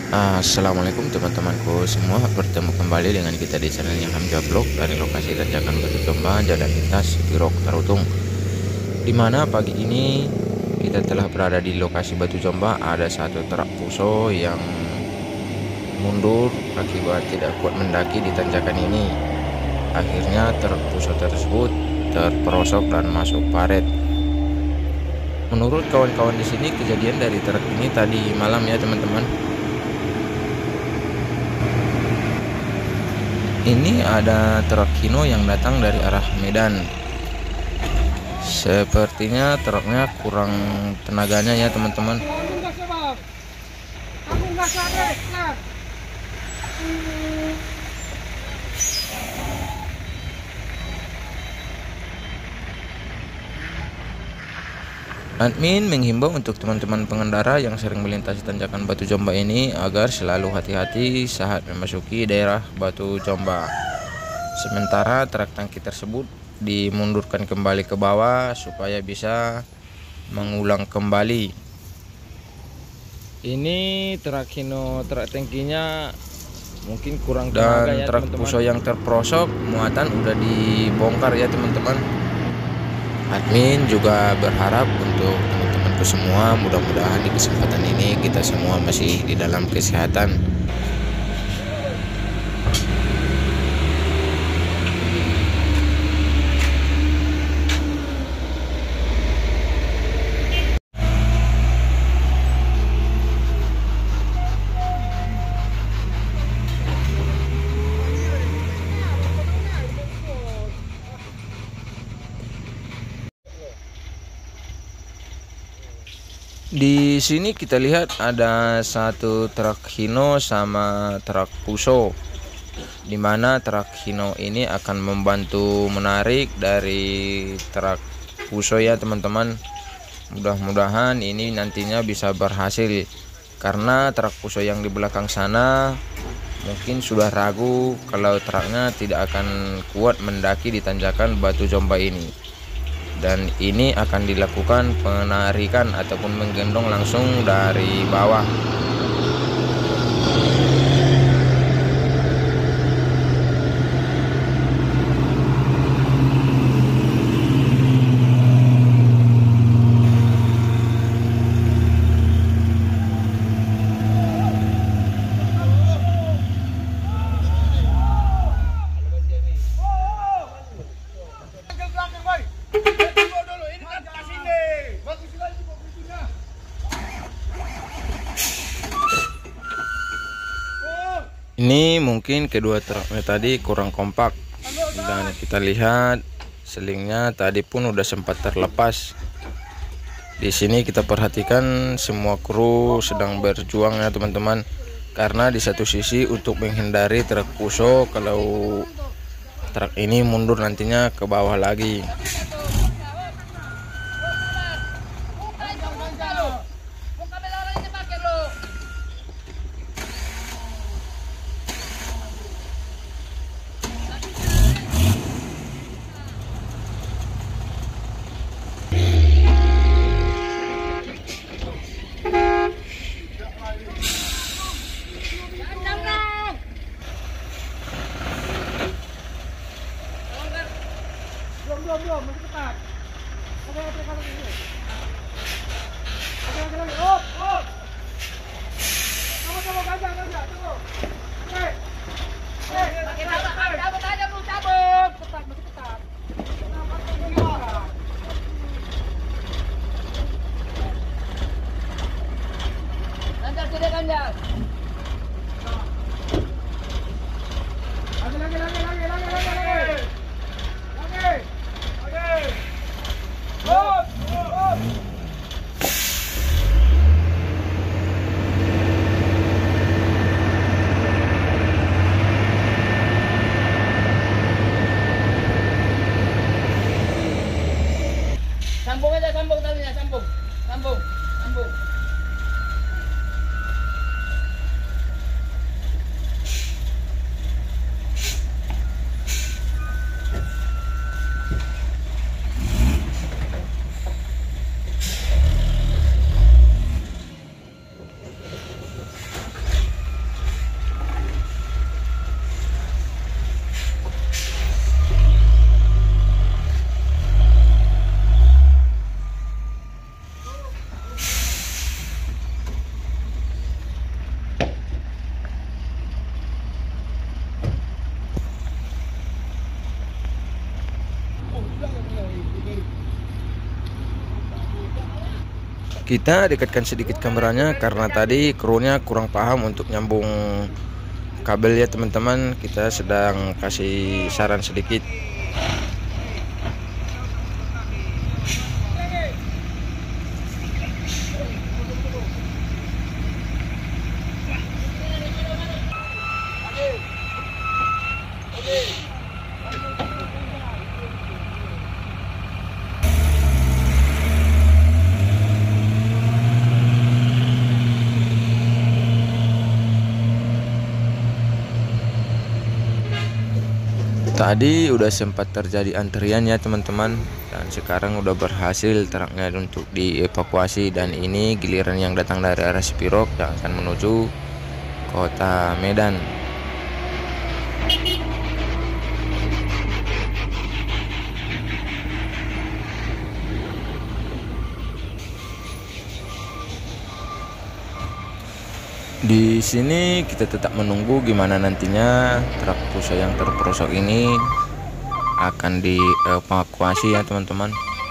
Assalamualaikum teman-temanku semua, bertemu kembali dengan kita di channelnya Hamzah Vlog dari lokasi tanjakan Batu Tomba, Jalan Lintas Tirok Tarutung. Dimana pagi ini kita telah berada di lokasi Batu Tomba. Ada satu truk Fuso yang mundur akibat tidak kuat mendaki di tanjakan ini. Akhirnya truk Fuso tersebut terperosok dan masuk paret. Menurut kawan-kawan di sini, kejadian dari truk ini tadi malam ya teman-teman. Ini ada truk Hino yang datang dari arah Medan. Sepertinya truknya kurang tenaganya ya teman-teman. Admin menghimbau untuk teman-teman pengendara yang sering melintasi tanjakan Batu Jomba ini agar selalu hati-hati saat memasuki daerah Batu Jomba. Sementara truk tangki tersebut dimundurkan kembali ke bawah supaya bisa mengulang kembali. Ini truk Hino, truk tangkinya mungkin kurang tenaga ya, truk Fuso yang terperosok muatan udah dibongkar ya teman-teman. Admin juga berharap untuk teman-temanku semua, mudah-mudahan di kesempatan ini kita semua masih di dalam kesehatan. Di sini kita lihat ada satu truk Hino sama truk Fuso, dimana truk Hino ini akan membantu menarik dari truk Fuso ya teman-teman. Mudah-mudahan ini nantinya bisa berhasil, karena truk Fuso yang di belakang sana mungkin sudah ragu kalau truknya tidak akan kuat mendaki di tanjakan Batu Jomba ini. Dan ini akan dilakukan penarikan ataupun menggendong langsung dari bawah. Ini mungkin kedua truknya tadi kurang kompak, dan kita lihat selingnya tadi pun udah sempat terlepas. Di sini kita perhatikan semua kru sedang berjuang ya teman-teman, karena di satu sisi untuk menghindari truk Fuso kalau truk ini mundur nantinya ke bawah lagi. Belum, masih ketat. Oke, kalau ini. Oke, lagi. Op. Coba gajah, tunggu. Oke. Cabut aja lu, cabut. Ketat, masih ketat. Lancar sudah ganjal. Lagi. Sambung aja, sambung talinya, sambung. Kita dekatkan sedikit kameranya karena tadi krunya kurang paham untuk nyambung kabel ya teman-teman. Kita sedang kasih saran sedikit. Tadi udah sempat terjadi antrian ya teman-teman, dan sekarang udah berhasil truknya untuk dievakuasi, dan ini giliran yang datang dari arah Spirok yang akan menuju kota Medan. Di sini kita tetap menunggu gimana nantinya truk Puso yang terperosok ini akan dievakuasi ya teman-teman.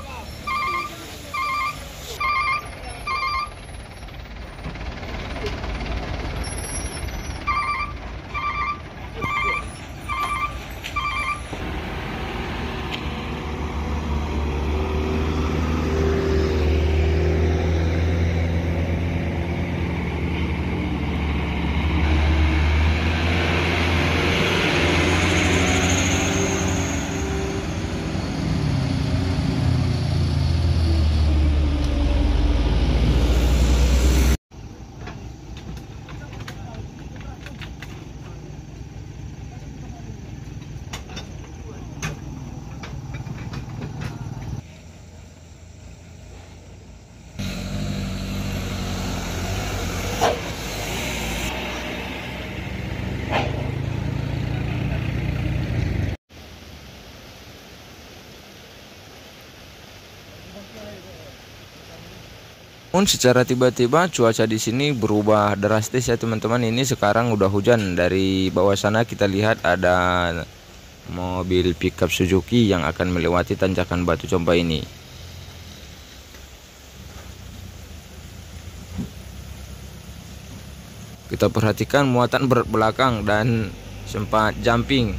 Namun secara tiba-tiba cuaca di sini berubah drastis ya teman-teman. Ini sekarang udah hujan. Dari bawah sana kita lihat ada mobil pickup Suzuki yang akan melewati tanjakan Batu Compa ini. Kita perhatikan muatan berat belakang dan sempat jumping.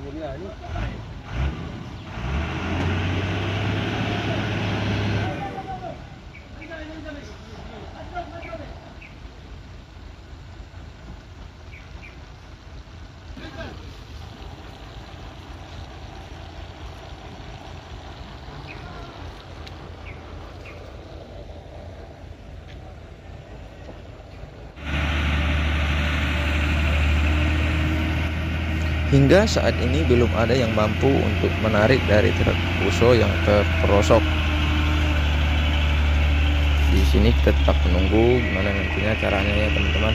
Hingga saat ini belum ada yang mampu untuk menarik dari truk Fuso yang terperosok. Di sini kita tetap menunggu gimana nantinya caranya ya teman-teman.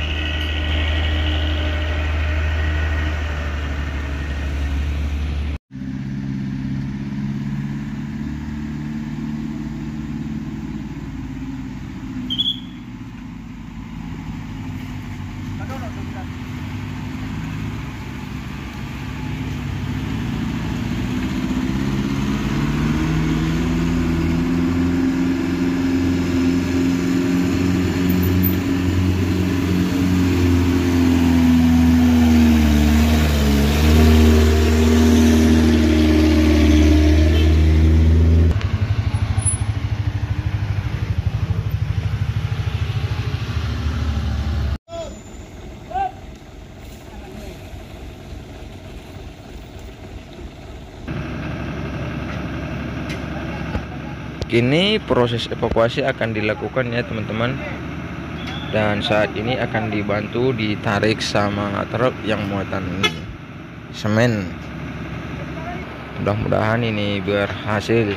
Kini proses evakuasi akan dilakukan ya teman-teman. Dan saat ini akan dibantu ditarik sama truk yang muatan semen. Mudah-mudahan ini berhasil.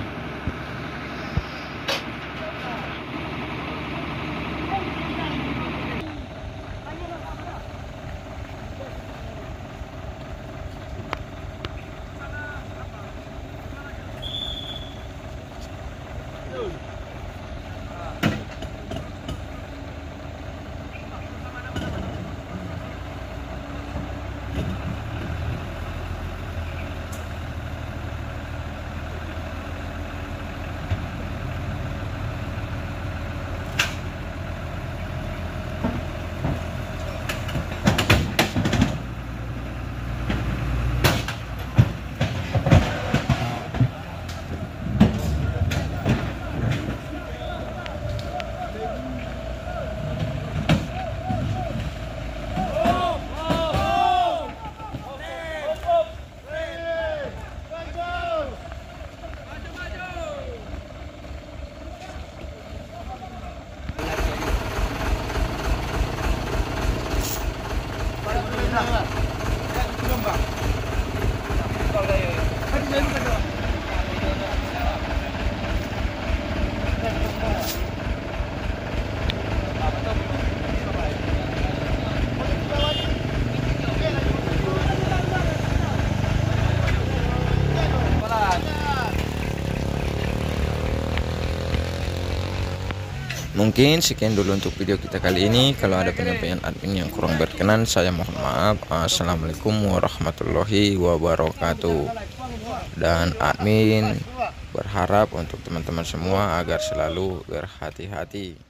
Mungkin sekian dulu untuk video kita kali ini. Kalau ada penyampaian admin yang kurang berkenan, saya mohon maaf. Assalamualaikum warahmatullahi wabarakatuh. Dan admin berharap untuk teman-teman semua agar selalu berhati-hati.